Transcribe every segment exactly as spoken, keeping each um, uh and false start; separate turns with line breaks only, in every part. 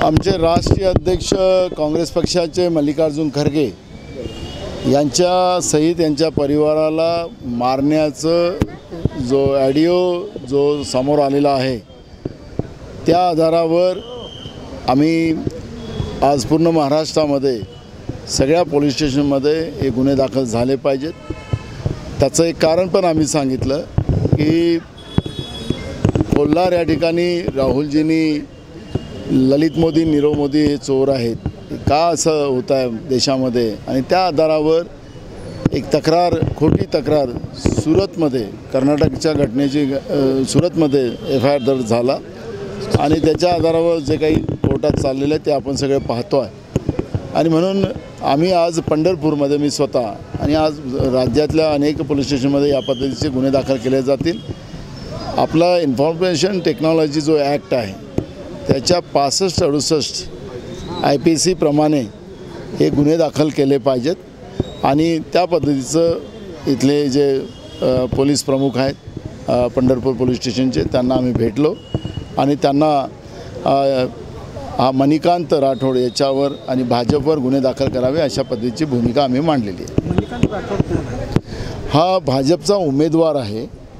आमचे राष्ट्रीय अध्यक्ष काँग्रेस पक्षाचे मल्लिकार्जुन खरगे यांच्या सहित यांच्या परिवाराला मारण्याचं जो ऑडिओ जो समोर आलेला आहे त्या आधारावर आम्ही आज पूर्ण महाराष्ट्रामध्ये सगळ्या पोलीस स्टेशनमध्ये हे गुन्हे दाखल झाले पाहिजेत। त्याचं एक कारण पण आम्ही सांगितलं की कोल्हार या ठिकाणी राहुलजींनी ललित मोदी नीरव मोदी हे चोर आहेत, का असं होत आहे देशामध्ये, आणि त्या आधारावर एक तक्रार खोटी तक्रार सुरतमध्ये कर्नाटकच्या घटनेची सुरतमध्ये एफ आय आर दर्ज झाला आणि त्याच्या आधारावर जे काही कोर्टात चाललेलं आहे ते आपण सगळे पाहतो आहे। आणि म्हणून आम्ही आज पंढरपूरमध्ये मी स्वतः आणि आज राज्यातल्या अनेक पोलीस स्टेशनमध्ये या पद्धतीचे गुन्हे दाखल केले जातील। आपला इन्फॉर्मेशन टेक्नॉलॉजी जो ॲक्ट आहे त्याच्या पासष्ट अडुसष्ट आय पी सी प्रमाणे हे गुन्हे दाखल केले पाहिजेत आणि त्या पद्धतीचं इथले जे पोलीस प्रमुख आहेत पंढरपूर पोलीस स्टेशनचे त्यांना आम्ही भेटलो आणि त्यांना हा मणिकांत राठोड याच्यावर आणि भाजपवर गुन्हे दाखल करावे अशा पद्धतीची भूमिका आम्ही मांडलेली आहे।
मणिकांत राठोड
हा भाजपचा उमेदवार आहे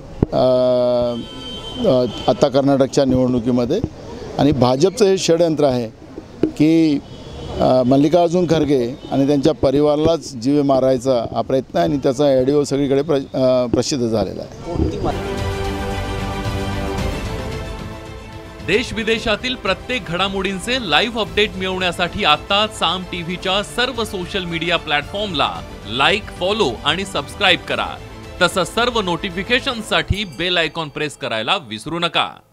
आता कर्नाटकच्या निवडणुकीमध्ये आणि भाजपचं हे षडयंत्र आहे की मल्लिकार्जुन खरगे आणि त्यांच्या परिवारालाच जीवे मारायचा हा प्रयत्न आहे आणि त्याचा ऑडिओ सगळीकडे प्र प्रसिद्ध झालेला आहे।
देश विदेशातील प्रत्येक घडामोडींचे लाईव्ह अपडेट मिळवण्यासाठी आता साम टीव्हीच्या सर्व सोशल मीडिया प्लॅटफॉर्मला लाईक, फॉलो आणि सबस्क्राईब करा। तसंच सर्व नोटिफिकेशनसाठी बेल आयकॉन प्रेस करायला विसरू नका।